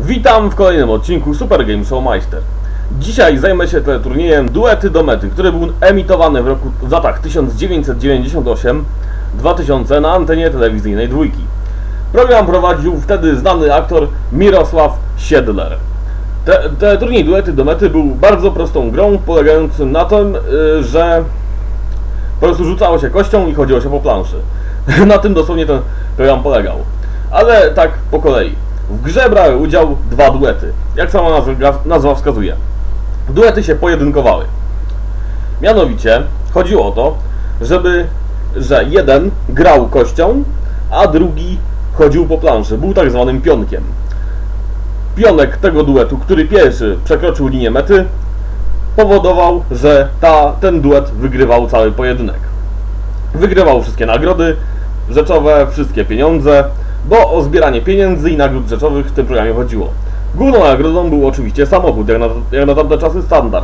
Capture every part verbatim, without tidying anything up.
Witam w kolejnym odcinku Super Game Show Meister. Dzisiaj zajmę się teleturniejem Duety do mety, który był emitowany w, roku, w latach tysiąc dziewięćset dziewięćdziesiąt osiem dwa tysiące na antenie telewizyjnej Dwójki. Program prowadził wtedy znany aktor Mirosław Siedler. Te, teleturniej Duety do mety był bardzo prostą grą, polegającym na tym, yy, że po prostu rzucało się kością i chodziło się po planszy. Na tym dosłownie ten program polegał. Ale tak po kolei. W grze brały udział dwa duety, jak sama nazwa, nazwa wskazuje. Duety się pojedynkowały. Mianowicie chodziło o to, żeby, że jeden grał kością, a drugi chodził po planszy. Był tak zwanym pionkiem. Pionek tego duetu, który pierwszy przekroczył linię mety, powodował, że ta, ten duet wygrywał cały pojedynek. Wygrywał wszystkie nagrody rzeczowe, wszystkie pieniądze, bo o zbieranie pieniędzy i nagród rzeczowych w tym programie chodziło. Główną nagrodą był oczywiście samochód, jak na, jak na tamte czasy standard.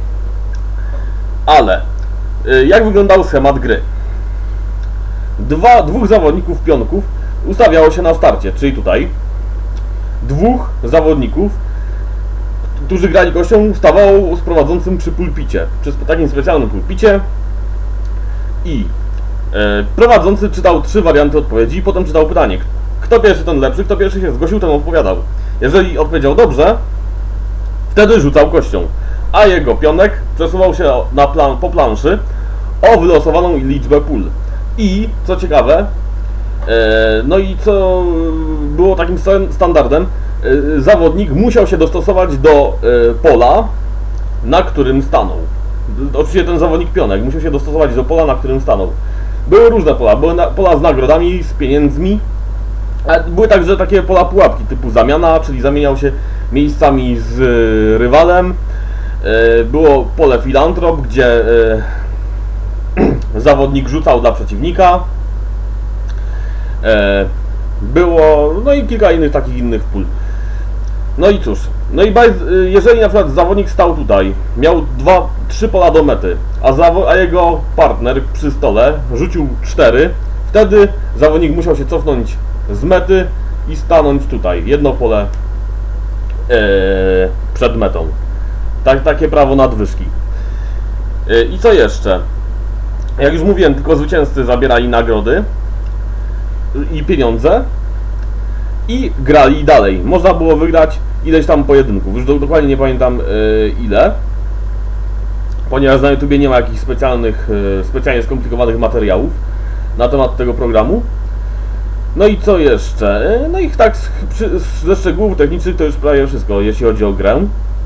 Ale jak wyglądał schemat gry? Dwa, dwóch zawodników pionków ustawiało się na starcie, czyli tutaj. Dwóch zawodników, którzy grali kością, stawało z prowadzącym przy pulpicie, przy takim specjalnym pulpicie i e, prowadzący czytał trzy warianty odpowiedzi i potem czytał pytanie. Kto pierwszy, ten lepszy, kto pierwszy się zgłosił, ten odpowiadał. Jeżeli odpowiedział dobrze, wtedy rzucał kością, a jego pionek przesuwał się na plan, po planszy o wylosowaną liczbę pól. I, co ciekawe, e, no i co było takim standardem, e, zawodnik musiał się dostosować do e, pola, na którym stanął. Oczywiście ten zawodnik pionek musiał się dostosować do pola, na którym stanął. Były różne pola, były na, pola z nagrodami, z pieniędzmi, a były także takie pola pułapki typu zamiana, czyli zamieniał się miejscami z y, rywalem. Y, było pole filantrop, gdzie y, zawodnik rzucał dla przeciwnika. Y, było, no i kilka innych takich innych pól. No i cóż, no i jeżeli na przykład zawodnik stał tutaj, miał dwa, trzy pola do mety, a, a jego partner przy stole rzucił cztery, wtedy zawodnik musiał się cofnąć z mety i stanąć tutaj, jedno pole yy, przed metą. Tak, takie prawo nadwyżki. Yy, I co jeszcze? Jak już mówiłem, tylko zwycięzcy zabierali nagrody i pieniądze i grali dalej. Można było wygrać ileś tam pojedynków, już do, dokładnie nie pamiętam yy, ile, ponieważ na YouTubie nie ma jakichś specjalnych, yy, specjalnie skomplikowanych materiałów na temat tego programu. No i co jeszcze? No i tak ze szczegółów technicznych to już prawie wszystko, jeśli chodzi o grę.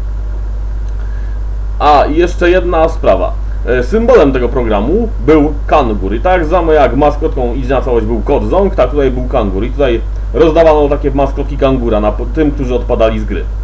A, i jeszcze jedna sprawa. Symbolem tego programu był kangur. I tak samo jak maskotką idzie na całość był kot ząg, tak tutaj był kangur. I tutaj rozdawano takie maskotki kangura na tym, którzy odpadali z gry.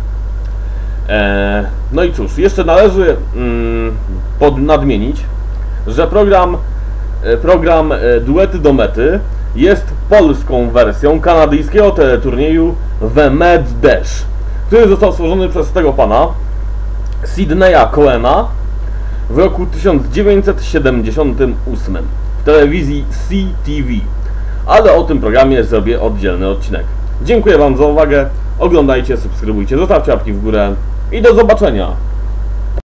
Eee, no i cóż, jeszcze należy mm, pod, nadmienić, że program, program Duety do mety jest polską wersją kanadyjskiego teleturnieju The Mad Dash, który został stworzony przez tego pana Sydneya Cohena w roku tysiąc dziewięćset siedemdziesiątym ósmym w telewizji C T V. Ale o tym programie zrobię oddzielny odcinek. Dziękuję wam za uwagę, oglądajcie, subskrybujcie, zostawcie łapki w górę i do zobaczenia!